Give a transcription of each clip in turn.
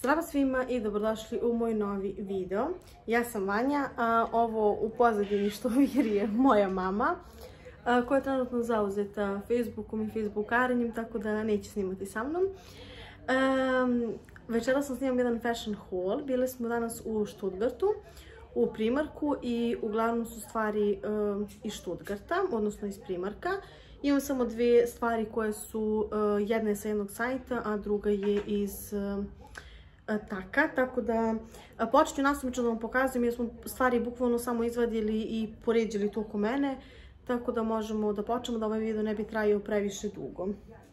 Zdravo svima i dobrodošli u moj novi video. Ja sam Vanja, a ovo u pozadini što viri je moja mama, koja je trenutno zauzeta Facebookom i Facebookarenjem, tako da neće snimati sa mnom. Večera sam snimam jedan fashion haul. Bili smo danas u Stuttgartu, u Primarku i uglavnom su stvari iz Stuttgarta, odnosno iz Primarka. Imam samo dve stvari koje su, jedna je sa jednog sajta, a druga je iz Taka, tako da počet ću nasumično da vam pokazujem jer smo stvari bukvalno samo izvadili i poređili to oko mene, tako da možemo da počnemo, da ovaj video ne bi trajao previše dugo.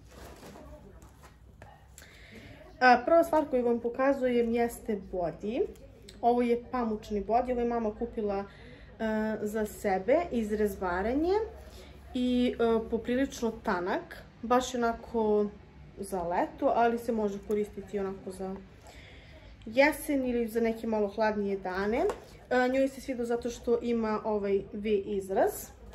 Prva stvar koju vam pokazujem jeste body. Ovo je pamučni body, ovo je mama kupila za sebe iz rezbaranje i poprilično tanak, baš onako za leto, ali se može koristiti onako za jesen ili za neke malo hladnije dane. Njoj se sviđa zato što ima ovaj V izraz.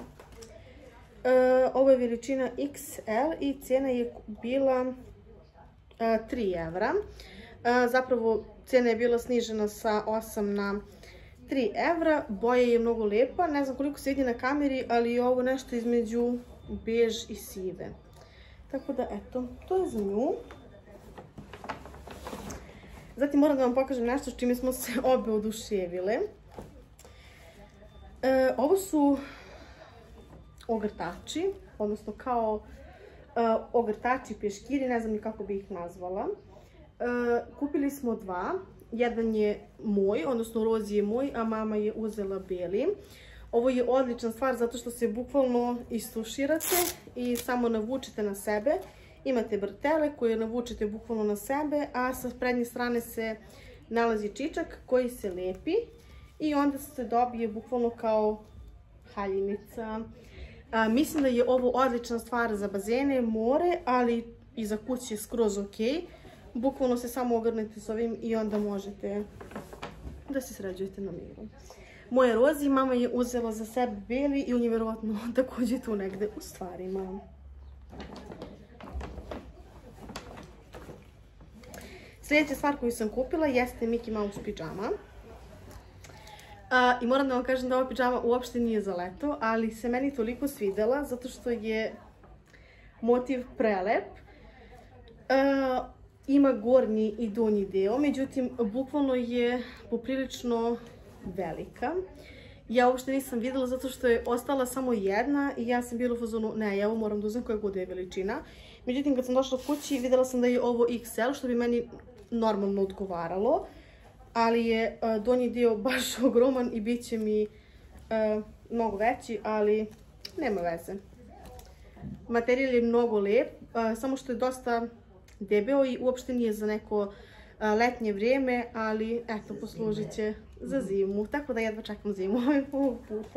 Ovo je veličina XL i cena je bila 3 evra. Zapravo cena je bila snižena sa 8 na 3 evra. Boja je mnogo lepa, ne znam koliko se vidi na kameri, ali je ovo nešto između bež i sive. Tako da eto, to je za nju. Zatim moram da vam pokažem nešto s čime smo se obe oduševile. Ovo su ogrtači, odnosno kao ogrtači peškiri, ne znam ni kako bi ih nazvala. Kupili smo dva, jedan je moj, odnosno rozi je moj, a mama je uzela beli. Ovo je odlična stvar zato što se bukvalno istuširate i samo navučete na sebe. Imate bretele koje navučete bukvalno na sebe, a sa prednje strane se nalazi čičak koji se lepi i onda se dobije bukvalno kao haljinica. Mislim da je ovo odlična stvar za bazene, more, ali i za kuće skroz ok. Bukvalno se samo ogrnete s ovim i onda možete da se sređujete na miru. Moje rozi mama je uzela za sebe beli i on je vjerovatno također tu negde u stvarima. Sljedeća stvar koju sam kupila jeste Mickey Mouse pidžama. I moram da vam kažem da ova pidžama uopšte nije za leto, ali se meni toliko svidela zato što je motiv prelep. Ima gornji i donji deo, međutim bukvalno je poprilično velika. Ja uopšte nisam videla zato što je ostala samo jedna i ja sam bila u fazonu, ne, ja ovo moram da uzem koja god je veličina. Međutim, kad sam došla kući, videla sam da je ovo XL, što bi meni normalno odgovaralo, ali je donji dio baš ogroman i bit će mi mnogo veći, ali nema veze. Materijal je mnogo lep, samo što je dosta debeo i uopšte nije za neko letnje vrijeme, ali eto, poslužit će za zimu, tako da jedva čekam zimu ovog puta.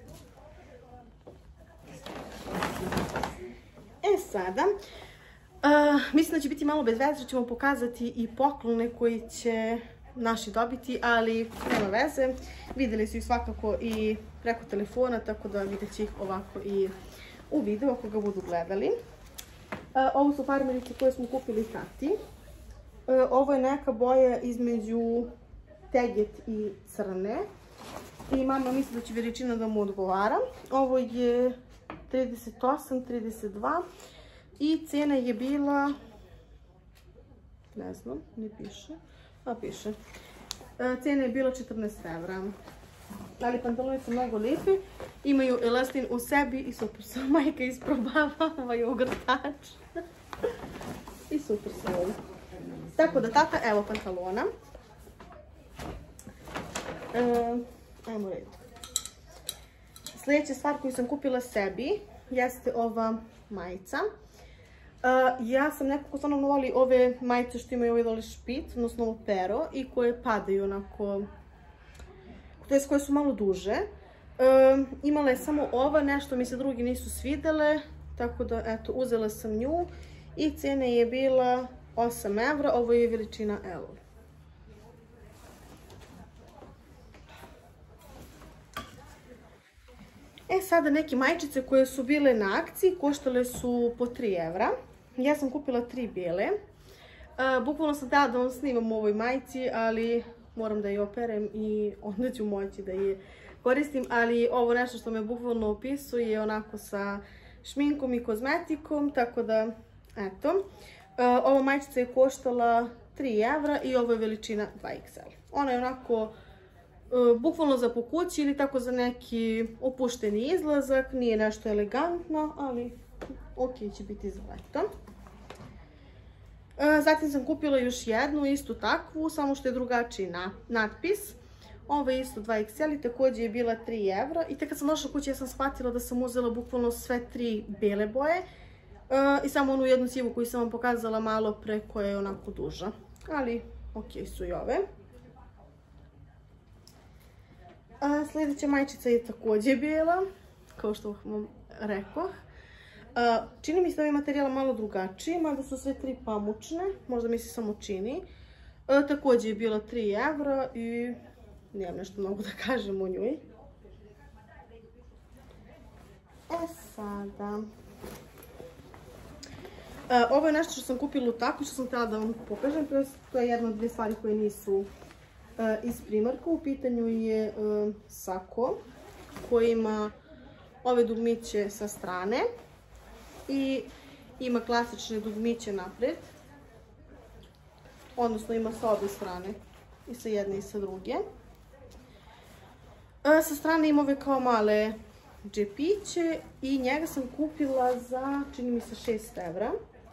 Sada, mislim da će biti malo bez veze, ćemo pokazati i poklone koji će naši dobiti, ali nema veze. Vidjeli su ih svakako i preko telefona, tako da vidjet će ih ovako i u videu ako ga budu gledali. Ovo su farmerice koje smo kupili tati. Ovo je neka boja između teget i crne. I mama misli da će veličina da mu odgovara. Ovo je 38, 32 i cena je bila, ne znam, ne piše, a piše. Cena je bila 14 evra. Ali pantaloni su mnogo lijepi, imaju elastin u sebi i super su. Majka isprobava ovaj ogrtač. I super su ovi. Tako da tata, evo pantalona. Ajmo redom. Sljedeća stvar koju sam kupila sebi jeste ova majica. Ja sam nekako stvarno voli ove majice što imaju ovaj dole špit, odnosno ovo pero i koje padaju onako, to jest koje su malo duže. Imala je samo ova, nešto mi se drugi nisu svidele, tako da eto, uzela sam nju i cena je bila 8 evra, ovo je veličina L. Sada neke majčice koje su bile na akciji, koštale su po 3 evra. Ja sam kupila 3 bijele. Bukvalno sam htjela da vam snimam u ovoj majici, ali moram da je operem i onda ću moći da je koristim, ali ovo nešto što me bukvalno opisuje onako sa šminkom i kozmetikom, tako da, eto. Ova majičica je koštala 3 evra i ovo je veličina 2XL. Ona je onako bukvalno za po kući ili tako za neki opušteni izlazak, nije nešto elegantno, ali ok će biti za leto. Zatim sam kupila još jednu, istu takvu, samo što je drugačiji natpis. Ovo je isto 2XL i također je bila 3 evra. I tek kad sam došla kući ja sam shvatila da sam uzela bukvalno sve 3 bele boje. I samo onu jednu sivu koju sam vam pokazala malo pre, koja je onako duža. Ali ok su i ove. Sljedeća majičica je također bijela, kao što vam rekoh. Čini mi se da je materijal malo drugačiji, mada su sve 3 pamučne, možda mi se samo čini. Također je bila 3 evra i nemam nešto mnogo da kažem o njoj. Sada... Ovo je nešto što sam kupila u Takvi, što sam htjela da vam pokažem. To je jedna od 2 stvari koje nisu iz Primarka. U pitanju je sako koji ima ove dugmiće sa strane i ima klasične dugmiće napred. Odnosno ima sa obje strane, i sa jedne i sa druge. Sa strane ima ove kao male džepiće i njega sam kupila za, čini mi se, 6 evra.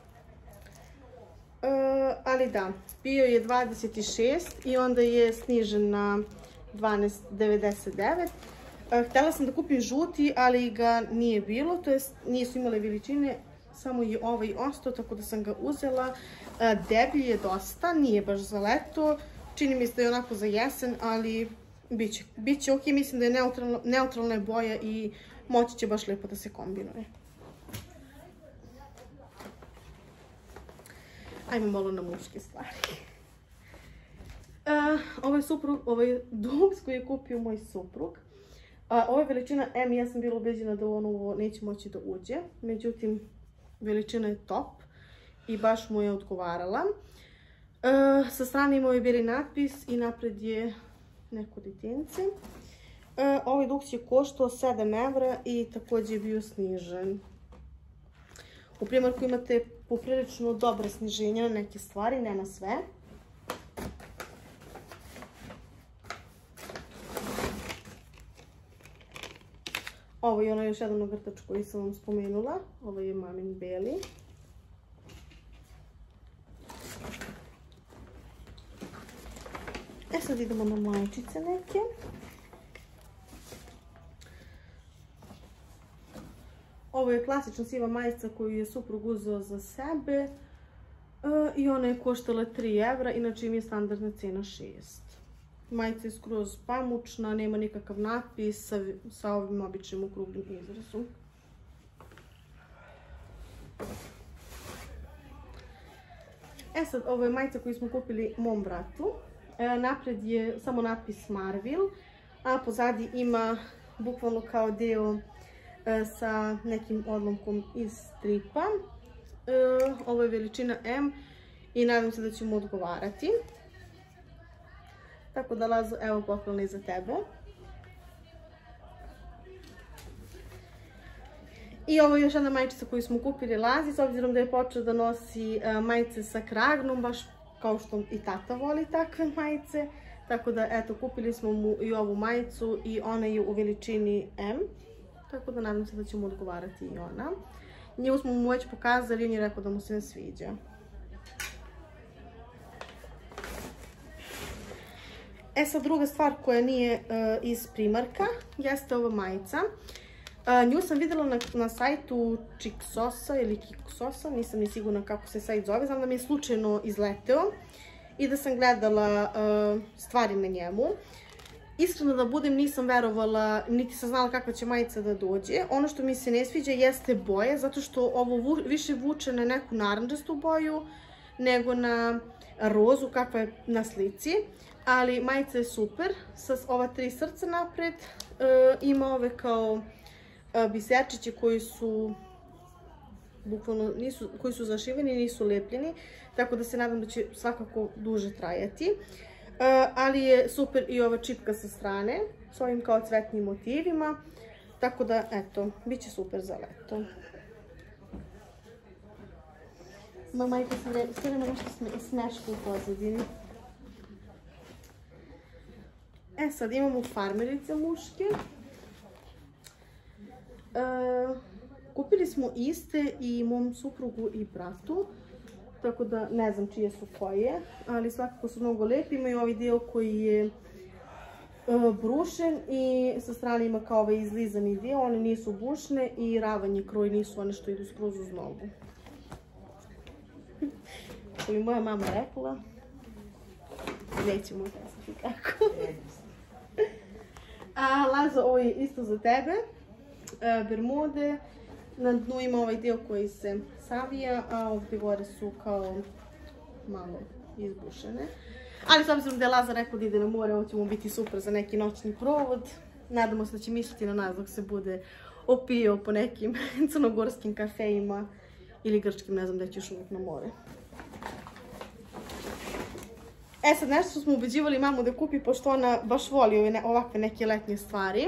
Ali da, bio je 26 i onda je snižen na 12,99. Htjela sam da kupim žuti, ali ga nije bilo, to jest nisu imale veličine, samo je ovaj ostao, tako da sam ga uzela. Deblji je dosta, nije baš za leto, čini mi se da je onako za jesen, ali biće ok, mislim da je neutralna boja i moći će baš lepo da se kombinuje. Ajmo malo na muške stvari. Ovo je duks koji je kupio moj suprug. Ovo je veličina M i ja sam bila ubeđena da ovo neće moći da uđe. Međutim, veličina je top i baš mu je odgovarala. Sa strane ima ovaj bijeli natpis i napred je neko detence. Ovaj duks je koštao 7 evra i također je bio snižen. U Primarku imate poprilično dobre sniženja na neke stvari, ne na sve. Ovo je još jedan ogrtač koji sam vam spomenula. Ovo je mamin beli. Sad idemo na majičice neke. Ovo je klasična siva majica koju je suprug uzeo za sebe i ona je koštala 3 evra, inače im je standardna cena 6. Majica je skroz pamučna, nema nikakav natpis sa ovim običnim okruglim izrazom. Sad, ovo je majica koju smo kupili mom bratu. Napred je samo natpis Marvel, a pozadi ima bukvalno kao deo sa nekim odlomkom iz stripa. Ovo je veličina M i nadam se da će mu odgovarati. Tako da, Lazo, evo poklon za tebe. I ovo je još jedna majičica koju smo kupili Lazi, s obzirom da je počeo da nosi majice sa kragnom, baš kao što i tata voli takve majice. Tako da, eto, kupili smo mu i ovu majicu i ona je u veličini M. Tako da nadam se da će mu odgovarati i ona. Nju smo mu već pokazali i on je rekao da mu se ne sviđa. Sad, druga stvar koja nije iz Primarka jeste ova majica. Nju sam vidjela na sajtu Čiksosa ili Kiksosa, nisam ni sigurna kako se sajt zove, znam da mi je slučajno izleteo i da sam gledala stvari na njemu. Iskreno da budem, nisam verovala, niti sam znala kakva će majica da dođe. Ono što mi se ne sviđa jeste boje, zato što ovo više vuče na neku narandžastu boju nego na rozu kakva je na slici. Ali majica je super, sa ova 3 srca napred, ima ove kao biserčiće koji su bukvalno koji su zašiveni, nisu lepljeni, tako da se nadam da će svakako duže trajati. Ali je super i ova čipka sa strane, s ovim kao cvetnim motivima, tako da, eto, bit će super za leto. Majka sve vreme nešto smeška u pozadini. Sad imamo farmerice muške. Kupili smo iste i mom suprugu i bratu, tako da ne znam čije su koje, ali svakako su mnogo lepi. Imaju ovaj dio koji je brušen i sa strane ima kao ovaj izlizani dio, one nisu bušne i ravan je kroj, nisu one što idu skroz uz nogu. Što bi moja mama rekla, nećemo kazati kako. Lazo, ovo je isto za tebe, bermude, na dnu ima ovaj dio koji se savija, a ovdje gore su kao malo izbušene. Ali s obzirom da je Laza rekao da ide na more, ovo će mu biti super za neki noćni provod. Nadamo se da će misliti na nas dok se bude opio po nekim crnogorskim kafejima ili grčkim, ne znam da će još uvijek na more. Sad nešto što smo ubeđivali mamu da kupi, pošto ona baš voli ovakve neke letnje stvari.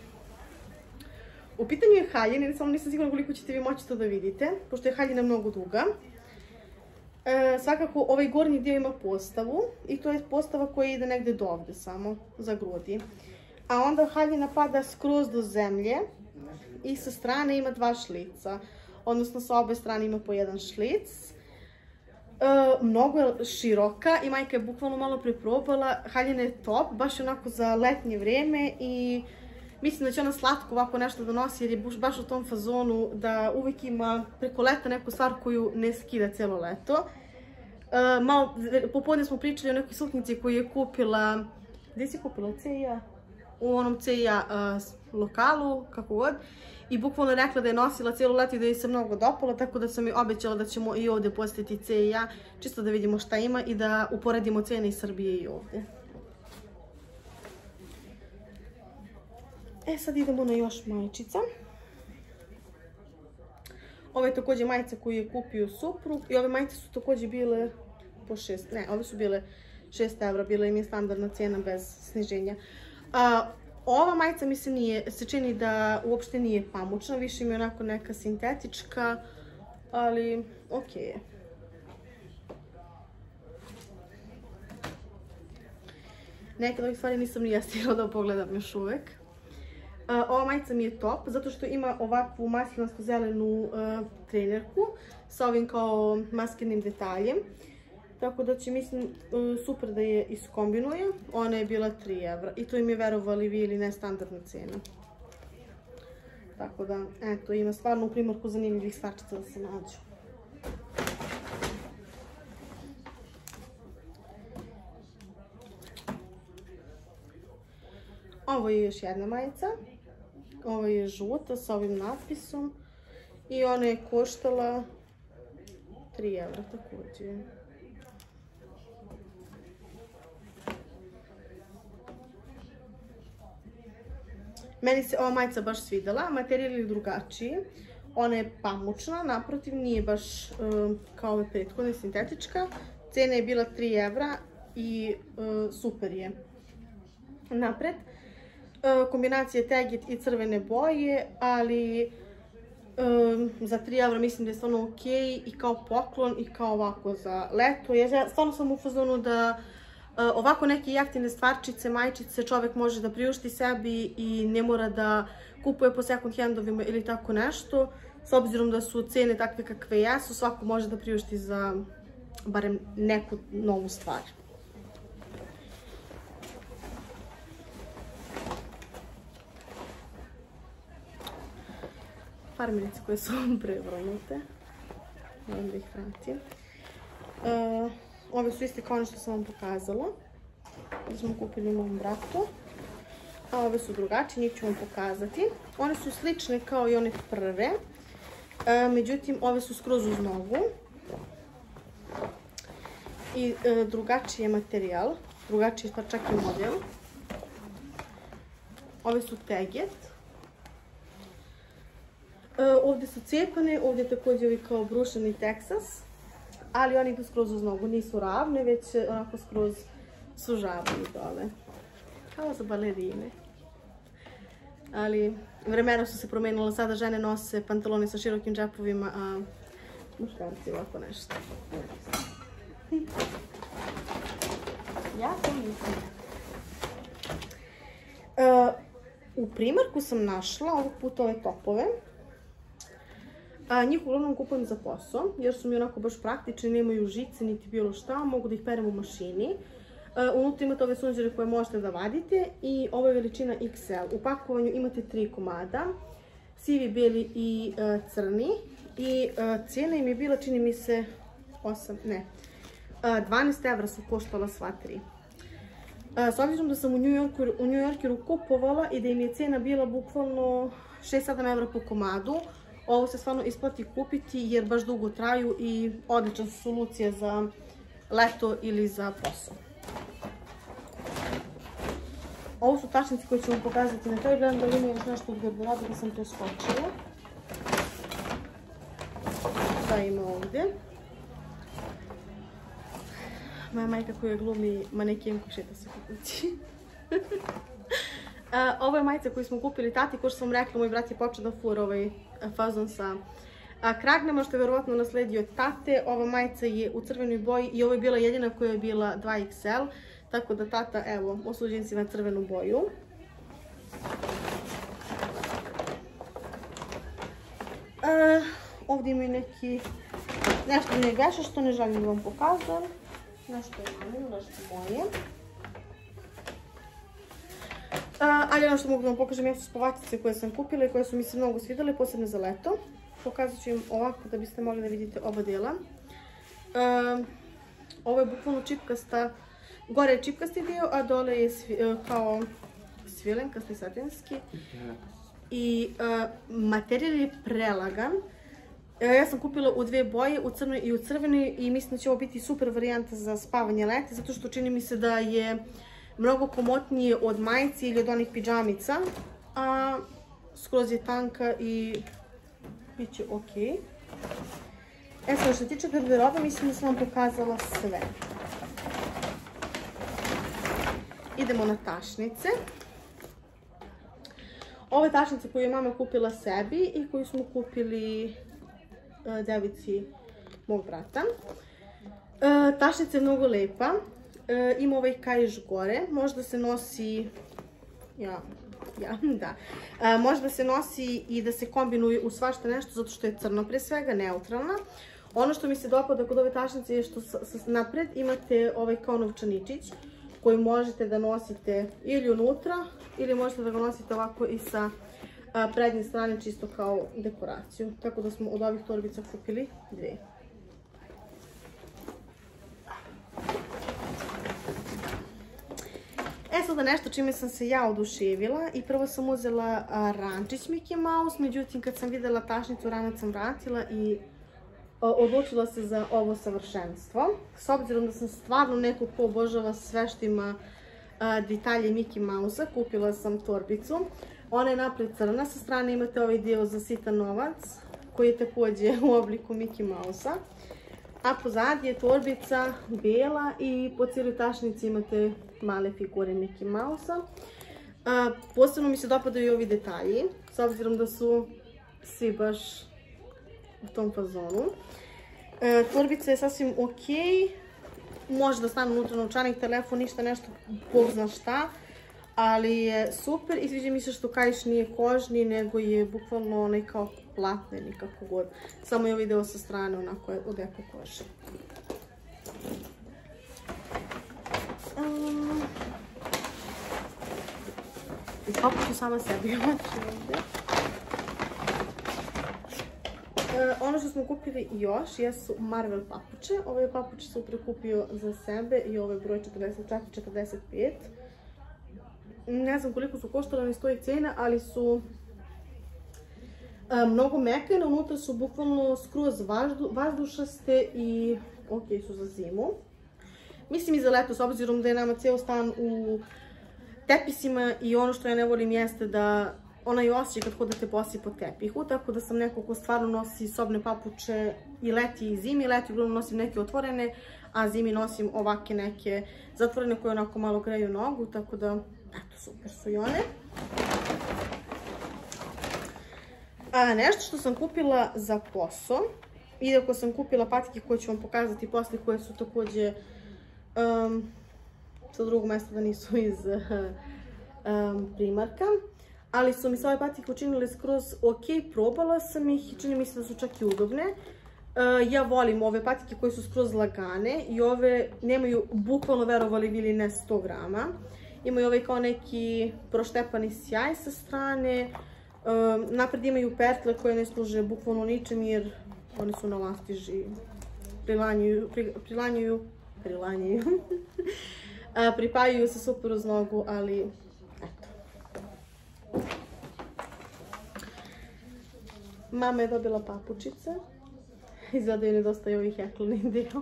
U pitanju je haljina, samo nisam sigurna koliko ćete vi moći to da vidite, pošto je haljina mnogo duga. Svakako ovaj gornji dio ima postavu i to je postava koja ide negde do ovde samo, za grudi. A onda haljina pada skroz do zemlje i sa strane ima dva šlica, odnosno sa obe strane ima po jedan šlic. Mnogo je široka i majka je bukvalno malo preprobala. Haljina je top, baš onako za letnje vreme i mislim da će ona slatko ovako nešto donosi jer je baš u tom fazonu da uvijek ima preko leta neku stvar koju ne skida cijelo leto. Popodne smo pričali o nekoj suknjici koju je kupila, gdje si kupila? CIA? U onom CIA lokalu, kako god. I bukvalno je rekla da je nosila cijelo leto i da joj se mnogo dopala, tako da sam joj obećala da ćemo i ovdje posjetiti CIA, čisto da vidimo šta ima i da uporedimo cene iz Srbije i ovdje. Sad idemo na još majičica. Ovo je također majica koju je kupio suprug i ove majice su također bile po 6, ne, ove su bile 6 evra, bila im je standardna cijena bez sniženja. Ova majica mi se čini da uopšte nije pamučna, više mi je onako neka sintetička, ali okej je. Nekad ovih stvari nisam ni ja stigla da pogledam još uvek. Ova majica mi je top, zato što ima ovakvu maslinarsko-zelenu trenerku sa ovim kao maskirnim detaljem. Tako da će, mislim, super da je iskombinuje. Ona je bila 3 evra i to im je, verovali vi ili ne, standardna cena. Tako da, eto, ima stvarno u primorku zanimljivih stvarčica da se nađu. Ovo je još jedna majica. Ovo je žuta sa ovim natpisom i ona je koštala 3 evra također. Meni se ova majica baš svidela, materijal je drugačiji. Ona je pamučna, naprotiv nije baš kao ove prethodne, sintetička. Cena je bila 3 evra i super je. Napred. Kombinacije teget i crvene boje, ali za 3 evra mislim da je stvarno ok i kao poklon i kao ovako za leto. Ja stvarno sam u fazonu da ovako neke jeftine stvarčice, majčice čovjek može da priušti sebi i ne mora da kupuje po second handovima ili tako nešto. S obzirom da su cene takve kakve jesu, svako može da priušti za barem neku novu stvar. Farmerice koje su prevrnute. Moram da ih vratim. Ove su iste kao ono što sam vam pokazala. Da smo kupili mom bratu. A ove su drugačije, njih ću vam pokazati. One su slične kao i one prve. Međutim, ove su skroz uz nogu. I drugačiji je materijal. Drugačiji je pa čak i model. Ove su teget. Ovdje su cepane, ovdje je također ovi kao brušeni Texas, ali oni idu skroz uz nogu, nisu ravne, već onako skroz sužavaju dole. Kao za balerine. Ali vremena su se promenila, sada žene nose pantalone sa širokim džepovima, a muškarci ovako nešto. Ja to mislim. U Primarku sam našla ovog puta ove topove. Njih uglavnom kupujem za posao, jer su mi onako baš praktični, nemaju žice niti bilo šta, mogu da ih perem u mašini. Unutra imate ove sunđere koje možete da vadite i ovo je veličina XL. U pakovanju imate 3 komada, sivi, bijeli i crni. I cijena im je bila, čini mi se, 12 evra su koštala sva 3. S obzirom da sam u New Yorkeru kupovala i da im je cijena bila bukvalno 6-7 evra po komadu, ovo se stvarno isplati kupiti jer baš dugo traju i odlična su solucija za leto ili za posao. Ovo su tačnice koje ću vam pokazati na kraju. Gledam da li ima još nešto od garderobe da sam preskočila. Šta ima ovdje? Moja majka koja glumi manekenku šeta se po kući. Ovo je majica koju smo kupili tati, ko što sam rekla, moj brat je počeo da fura ovaj fazon sa kragnama, što je verovatno nasledio od tate. Ova majica je u crvenoj boji i ovo je bila jedina koja je bila 2XL, tako da tata, evo, osuđen si na crvenu boju. Ovdje imaju nešto mi je gaša što ne želim da vam pokazam. Nešto je mamino, nešto moje. Ali ono što mogu da vam pokažem jesu spavačice koje sam kupila i koje su mi se mnogo svidjele, posebno za leto. Pokazat ću im ovako da biste mogli da vidite oba dela. Ovo je bukvalno čipkasta, gore je čipkasti dio, a dole je kao svilenkasti satinski. I materijal je prelagan. Ja sam kupila u 2 boje, u crnoj i u crvenoj, i mislim da će ovo biti super varijanta za spavanje leti, zato što čini mi se da je mnogo komotnije od majici ili od onih pidžamica, a skroz je tanka i bit će ok. Sad, što se tiče garderobe, mislim da sam vam pokazala sve. Idemo na tašnice. Ove tašnice koju je mama kupila sebi i koju smo kupili devici mog brata. Tašnica je mnogo lepa. Ima ovaj kaiš gore. Možda se nosi... Možda se nosi i da se kombinuje u svašta nešto, zato što je crno pre svega, neutralna. Ono što mi se dopada kod ove tašnice je što napred imate ovaj kao novčaničić koji možete da nosite ili unutra, ili možete da ga nosite ovako i sa prednje strane, čisto kao dekoraciju. Tako da smo od ovih torbica kupili 2. Sada nešto čime sam se ja oduševila, i prvo sam uzela rančić Mickey Mouse, međutim kad sam vidjela tašnicu ranac sam vratila i odlučila se za ovo savršenstvo. S obzirom da sam stvarno neko ko obožava sve što ima detalje Mickey Mouse-a, kupila sam torbicu. Ona je napred crna, sa strane imate ovaj dio za sitan novac koji je također u obliku Mickey Mouse-a. A pozadnje je torbica bijela i po cijeloj tašnici imate male figure Mickey Mouse-a. Posebno mi se dopadaju ovi detalji, s obzirom da su svi baš u tom fazonu. Torbica je sasvim ok, može da stane unutra novčanik, telefon, ništa nešto, bog zna šta, ali je super i sviđa mi se što kaiš nije kožni, nego je bukvalno onaj kao platneni, kako god. Samo je ovaj deo sa strane onako od eko kože. Iskopit ću sama sebi oči ovdje. Ono što smo kupili još jesu Marvel papuče. Ove papuče sam prekupio za sebe i ovo je broj 44-45. Ne znam koliko su koštale, ne stoji cena, ali su mnogo mekane. Unutra su bukvalno skroz vazdušaste i ok su za zimu. Mislim i za leto, s obzirom da je nama ceo stan u tepisima i ono što ja ne volim jeste da onaj osjećaj kad hodate bosi po tepihu, tako da sam neko ko stvarno nosi sobne papuče i leti i zimi. Leti uglavnom nosim neke otvorene, a zimi nosim ovake neke zatvorene koje onako malo greju nogu, tako da, eto, super su i one. Nešto što sam kupila za posao, iako sam kupila patike koje ću vam pokazati posle, koje su takođe sa drugog mesta da nisu iz Primarka, ali su mi se ove patike učinile skroz ok, probala sam ih i čini mi se da su čak i udobne. Ja volim ove patike koje su skroz lagane i ove nemaju, bukvalno verovali ili ne, 100 grama. Imaju ovaj kao neki proštepani sjaj sa strane, napred imaju pertle koje ne služe bukvalno ničem jer one su na lastiži, pripajaju se super uz nogu, ali eto. Mama je dobila papučice, izgleda joj nedostaje ovih heklenih deo.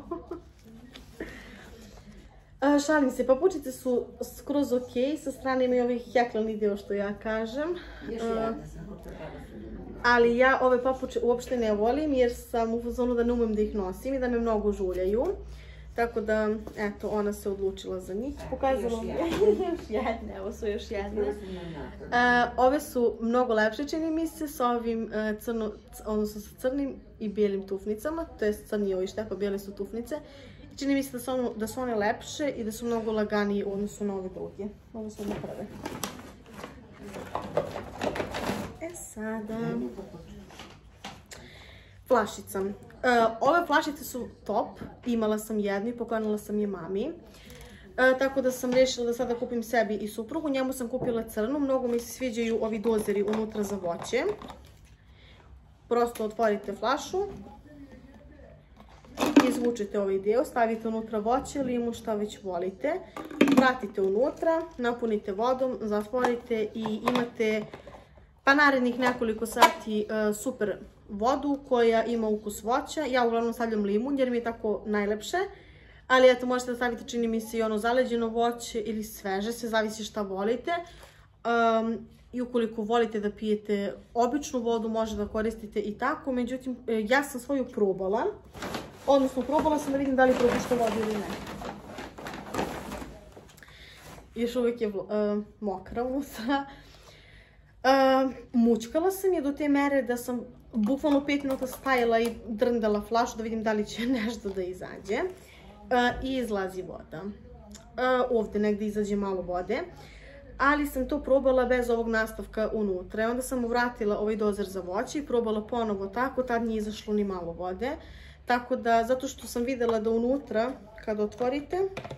Šalim se, papučice su skroz ok, sa strane imaju ovih heklenih deo što ja kažem. Ali ja ove papuče uopšte ne volim jer sam u fazonu da ne umem da ih nosim i da me mnogo žuljaju. Tako da, eto, ona se odlučila za njih. Pokazala mi je još jedne, evo su još jedne. Ove su mnogo lepše, čini mi se, sa ovim odnosno sa crnim i bijelim tufnicama, to je crni ovi štepa, bijele su tufnice. Čini mi se da su one lepše i da su mnogo laganije u odnosu na ove druge. Ove su one prve. Sada... Flašica. Ove flašice su top, imala sam jednu i poklonila sam je mami. Tako da sam rešila da sada kupim sebi i suprugu. Njemu sam kupila crnu, mnogo mi se sviđaju ovi dozeri unutra za voće. Prosto otvorite flašu, izvučete ovaj deo, stavite unutra voće, limu, šta već volite. Vratite unutra, napunite vodom, zatvorite i imate pa narednih nekoliko sati super vodu koja ima ukus voća. Ja uglavnom stavljam limun jer mi je tako najlepše. Ali eto, možete da stavite, čini mi se, i ono zaleđeno voće ili sveže, sve zavisi šta volite. I ukoliko volite da pijete običnu vodu, može da koristite i tako. Međutim, ja sam svoju probala. Odnosno, probala sam da vidim da li propušta vodu ili ne. Još uvijek je mokra unutra. Mućkala sam je do te mere da sam bukvalno 5 minuta stajala i drndala flašu da vidim da li će nešto da izađe. I izlazi voda. Ovdje negdje izađe malo vode. Ali sam to probala bez ovog nastavka unutra. I onda sam vratila ovaj dozer za voće i probala ponovo tako. Tad nije izašlo ni malo vode. Tako da, zato što sam videla da unutra, kada otvorite,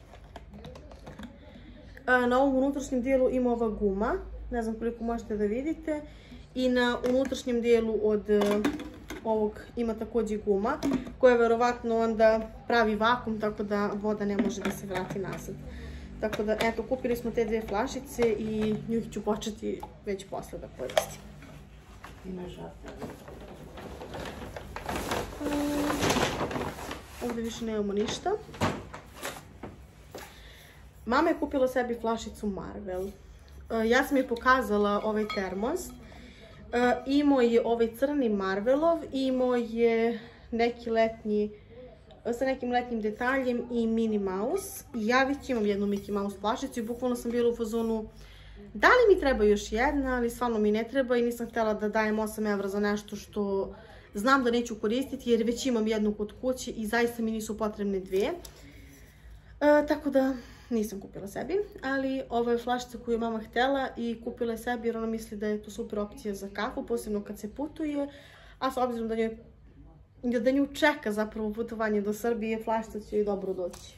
na ovom unutrašnjem dijelu ima ova guma. Ne znam koliko možete da vidite. I na unutrašnjem dijelu od ovog ima također guma, koja verovatno onda pravi vakum, tako da voda ne može da se vrati nazad. Tako da, eto, kupili smo te dve flašice i njih ću početi već posle da koristim. Ima žarta. Ovdje više nemamo ništa. Mama je kupila sebi flašicu Marvel. Ja sam joj pokazala ovaj termos. Imao je ovaj crni Marvelov, imao je neki letnji, sa nekim letnjim detaljem i Minnie Mouse. Ja već imam jednu Mickey Mouse flašicu i bukvalno sam bila u fazonu da li mi treba još jedna, ali stvarno mi ne treba i nisam htjela da dajem 8 evra za nešto što znam da neću koristiti jer već imam jednu kod kuće i zaista mi nisu potrebne dvije. Tako da nisam kupila sebi, ali ovo je flašica koju je mama htjela i kupila je sebi jer ona misli da je to super opcija za kafu, posebno kad se putuje, a s obzirom da nju čeka zapravo putovanje do Srbije, flašica će joj dobro doći.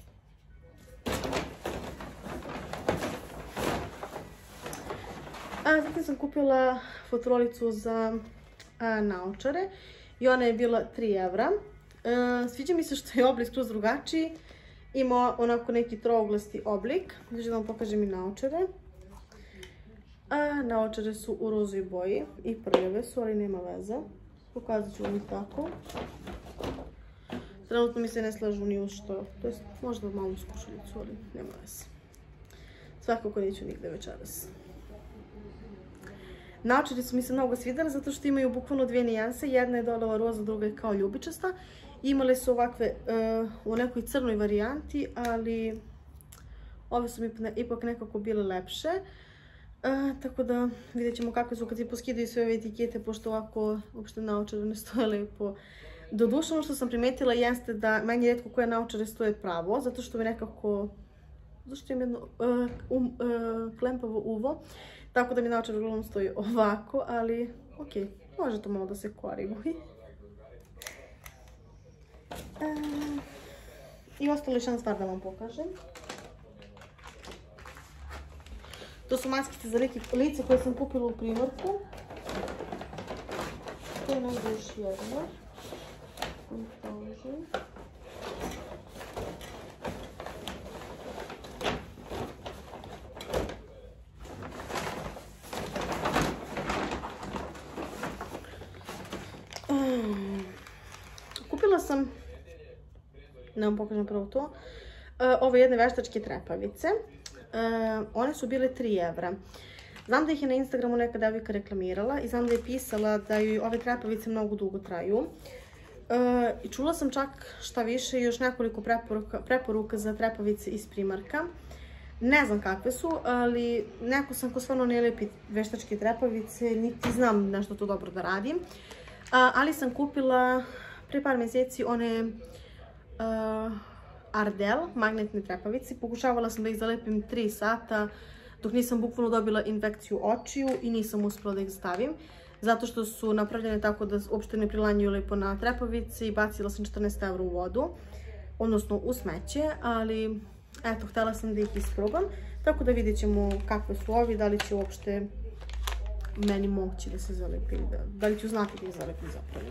Zatim sam kupila fotrolicu za naočare i ona je bila 3 evra. Sviđa mi se što je oblik skroz drugačiji. Ima onako neki trouglasti oblik. Znači da vam pokažem i naočare. Naočare su u rozovoj boji i prljave su, ali nema veze. Pokazat ću vam i tako. Trenutno mi se ne slažu ni u što. To jest možda malo skušalicu, ali nema veze. Svakako neću nigde večeras. Naočare su mi se mnogo svidjeli zato što imaju bukvalno dvije nijanse. Jedna je dole ova roza, druga je kao ljubičasta. Imale su ovakve u nekoj crnoj varijanti, ali ove su mi ipak nekako bile lepše. Tako da vidjet ćemo kakve su kad se poskidaju sve ove etikete, pošto ovako uopšte naočare ne stoje lepo. Doduše, ono što sam primetila jeste da meni rijetko koje naočare stoje pravo, zato što mi nekako, zašto imam jedno klempavo uvo, tako da mi naočare uglavnom stoji ovako, ali ok, može to malo da se koriguje. I ostalo još jedna stvar da vam pokažem. To su maskice za lice koje sam kupila u Primarku. To je negdje još jedna. Kupila sam, ne vam pokažem prvo to, ove jedne veštačke trepavice. One su bile 3 evra. Znam da ih je na Instagramu neka devojka reklamirala i znam da je pisala da joj ove trepavice mnogo dugo traju. I čula sam čak šta više još nekoliko preporuka za trepavice iz Primarka. Ne znam kakve su, ali neko sam ko stvarno ne lepi veštačke trepavice, niti znam nešto to dobro da radim. Ali sam kupila pre par mjeseci one Ardell magnetne trepavice. Pokušavala sam da ih zalepim 3 sata dok nisam bukvalno dobila infekciju očiju i nisam uspela da ih stavim. Zato što su napravljene tako da uopšte ne prilanjuju lepo na trepavice i bacila sam 14 evra u vodu, odnosno u smeće, ali eto, htjela sam da ih isprobam. Tako da vidjet ćemo kakve su ovi, da li će uopšte meni moći da se zalepi, da li ću znati da ih zalepim zapravo.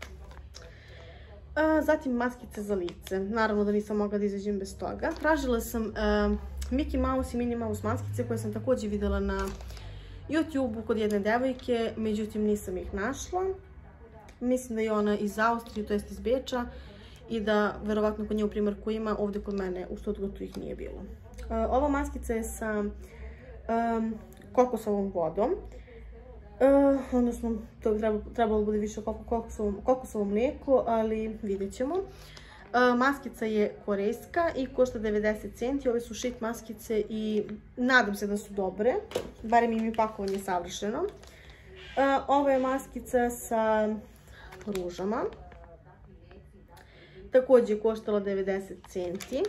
Zatim maskice za lice. Naravno da nisam mogla da izađem bez toga. Tražila sam Mickey Mouse i Minnie Mouse maskice koje sam također vidjela na YouTube-u kod jedne devojke, međutim nisam ih našla. Mislim da je ona iz Austrije, to jest iz Beča, i da verovatno kod nje u Primarku ima, ovdje kod mene u Stuttgartu ih nije bilo. Ova maskica je sa kokosovom vodom. Odnosno, to bi trebalo da bude više kokosovo mlijeko, ali vidjet ćemo. Maskica je korejska i košta 90 centi. Ove su shit maskice i nadam se da su dobre. Barem im je pakovanje savršeno. Ova je maskica sa ružama. Također je koštala 90 centi.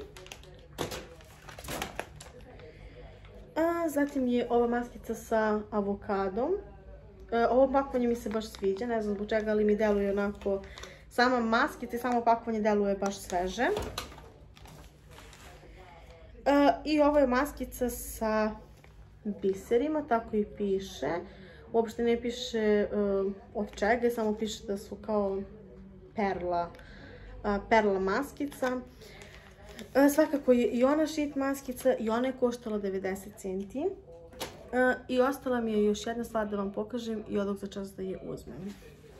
Zatim je ova maskica sa avokadom. Ovo pakovanje mi se baš sviđa, ne znam zbog čega, ali mi deluje onako, sama maskica i samo pakovanje deluje baš sveže. I ovo je maskica sa biserima, tako i piše. Uopšte ne piše od čega, samo piše da su kao perla maskica. Svakako je i ona shit maskica i ona je koštala 90 centi. I ostala mi je još jedna stvar da vam pokažem i odog za čas da je uzmem.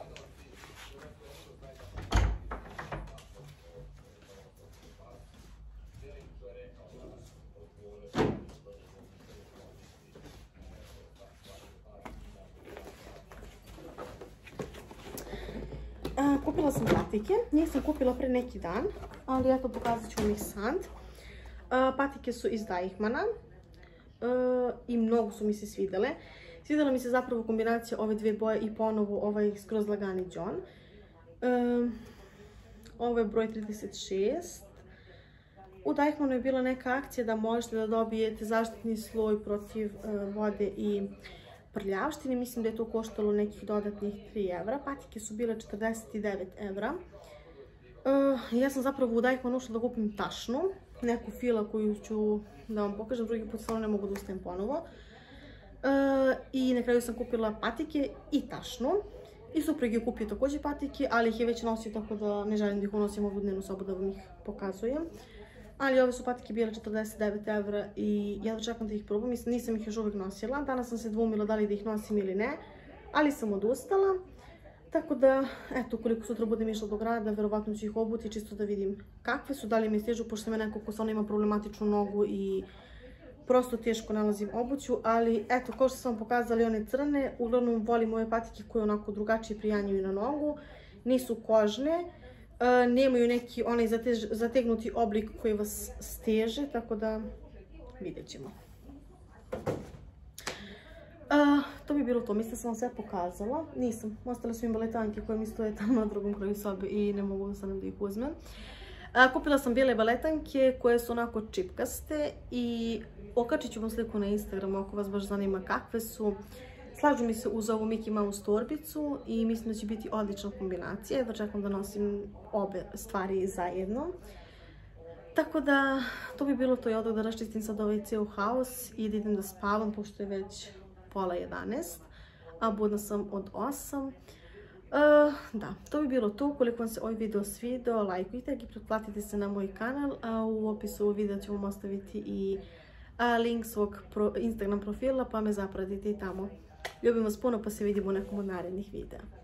Kupila sam patike, njih sam kupila pre neki dan, ali eto pokazat ću vam ih sad. Patike su iz Deichmanna. I mnogo su mi se svidjele. Svidjela mi se zapravo kombinacija ove dvije boje i ponovo ovaj skroz lagani John. Ovo je broj 36. U Deichmannu je bila neka akcija da možete da dobijete zaštitni sloj protiv vode i prljavštine. Mislim da je to koštalo nekih dodatnih 3 evra. Patike su bile 49 evra. Ja sam zapravo u Deichmannu ušla da kupim tašnu. Neku fila koju ću da vam pokažem, drugi put stvarno ne mogu da ustajem ponovo. I na kraju sam kupila patike i tašnu. I suprug je kupio također patike, ali ih je već nosio, tako da ne želim da ih unosim ovdje u dnevnu sobu da vam ih pokazujem. Ali ove su patike bile 49 evra i ja dočekam da ih probam. Nisam ih još uvijek nosila. Danas sam se dvoumila da li da ih nosim ili ne, ali sam odustala. Tako da, eto, ukoliko sutra budem išla do grada, verovatno ću ih obuti čisto da vidim kakve su, da li mi stižu, pošto me neko ko stvarno ima problematičnu nogu i prosto teško nalazim obuću, ali eto, kao što sam vam pokazali, one crne, uglavnom volim ove patike koje onako drugačije prijanjuju na nogu, nisu kožne, nemaju neki onaj zategnuti oblik koji vas steže, tako da vidjet ćemo. To bi bilo to, mislim da sam vam sve pokazala, nisam, ostale su mi baletanke koje mi stoje tamo na drugom kraju sobe i ne mogu da sam da ih uzmem. Kupila sam bijele baletanke koje su onako čipkaste i okačit ću vam sliku na Instagramu ako vas baš zanima kakve su. Slažu mi se uz ovu Mickey Mouse torbicu i mislim da će biti odlična kombinacija. Jedva čekam da nosim obe stvari zajedno. Tako da, to bi bilo to. Ja odak da raščistim sad ovaj ceo haos i da idem da spavam pošto je već pola 11, a budna sam od 8. Da, to bi bilo to. Ukoliko vam se ovaj video svidio, lajkujte ga i pretplatite se na moj kanal, a u opisu videa ću vam ostaviti i link svog Instagram profila, pa me zapratite i tamo. Ljubim vas puno, pa se vidimo u nekom od narednih videa.